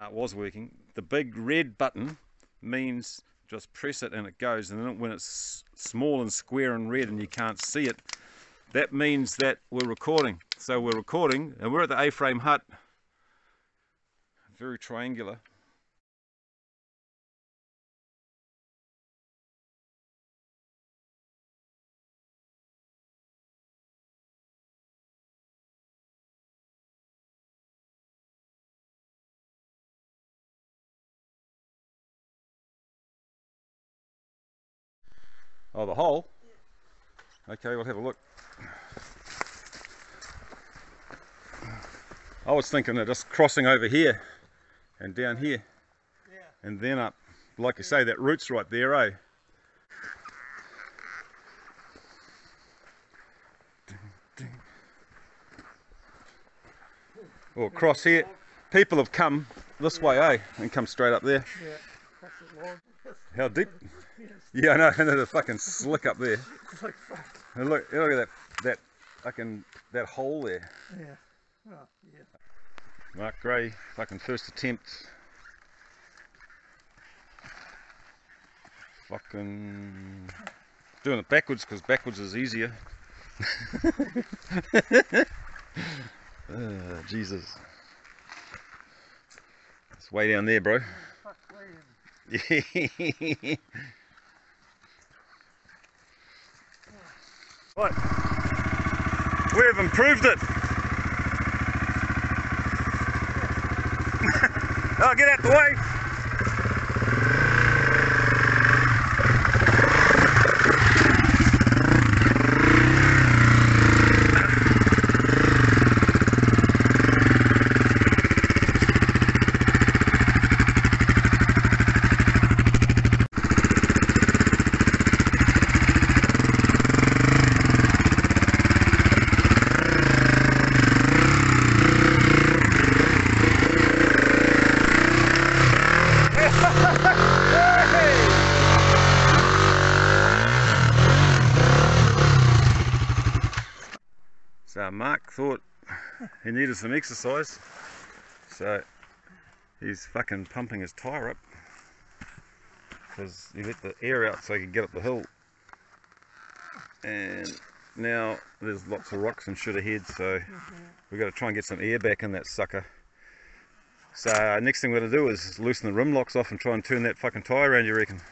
It was working. The big red button means just press it and it goes, and then when it's small and square and red and you can't see it, that means that we're recording. So we're recording and we're at the A-frame hut, very triangular. Oh, the hole? Okay, we'll have a look. I was thinking of just crossing over here and down here, and then up. Like you say, that route's right there, eh? Or across here. People have come this way, eh? And come straight up there. How deep? Yeah, I know, and there's a fucking slick up there. And look at that hole there. Yeah. Oh, yeah. Mark Gray, fucking first attempt. Fucking doing it backwards because backwards is easier. Jesus. It's way down there, bro. Yeah. Right. We have improved it. Oh, get out the way. So Mark thought he needed some exercise, so he's fucking pumping his tyre up because he let the air out so he could get up the hill. And now there's lots of rocks and shit ahead, so we've got to try and get some air back in that sucker. So next thing we're going to do is loosen the rim locks off and try and turn that fucking tyre around, you reckon?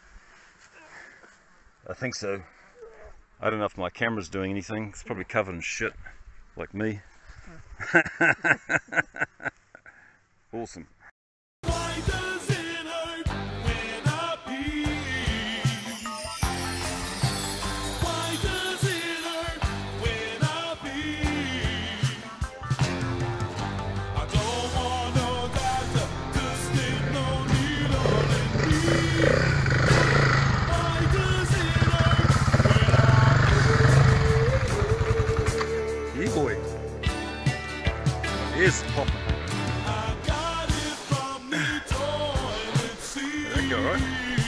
I think so. I don't know if my camera's doing anything. It's probably covered in shit, like me. Awesome. Why does it hurt when I pee? Why does it hurt when I pee? I don't want no doctor to stick no needle in me. Why does it hurt when I pee? Yeah, boy. It's popping. I got it from the toilet seat. There you go, right?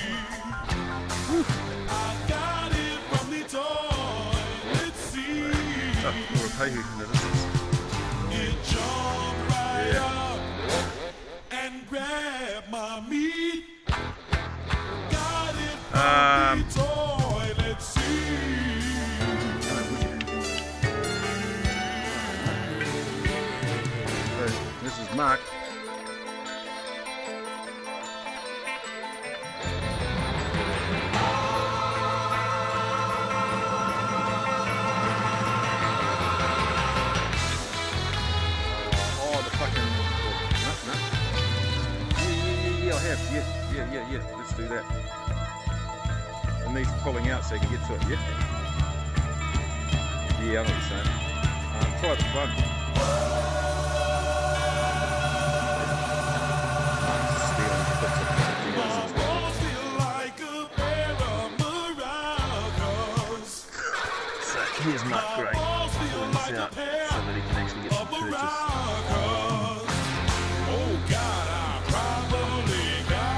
I got it from the toilet seat. Oh, we'll repay you in the distance. It jumped right Yeah. up and grabbed my meat. Got it from the toilet seat. So, this is Mark. Oh, the fucking... No. Yeah, I have. Yeah. Let's do that. It needs pulling out so you can get to it, yeah? Yeah, I know what you're saying. Try the front. My balls feel like a pair of maracas. So here's Mark Gray pulling this out so that he can actually get some purchase. Oh God, I probably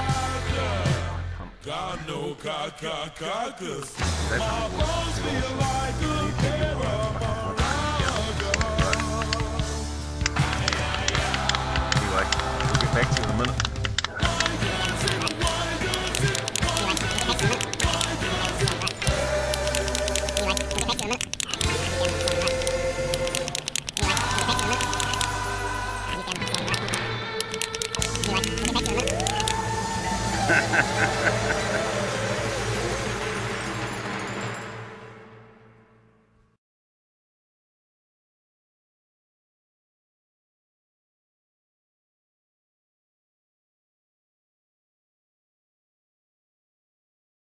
got no cause my balls feel like a pair of maracas. Anyway, we'll get back to you in a minute.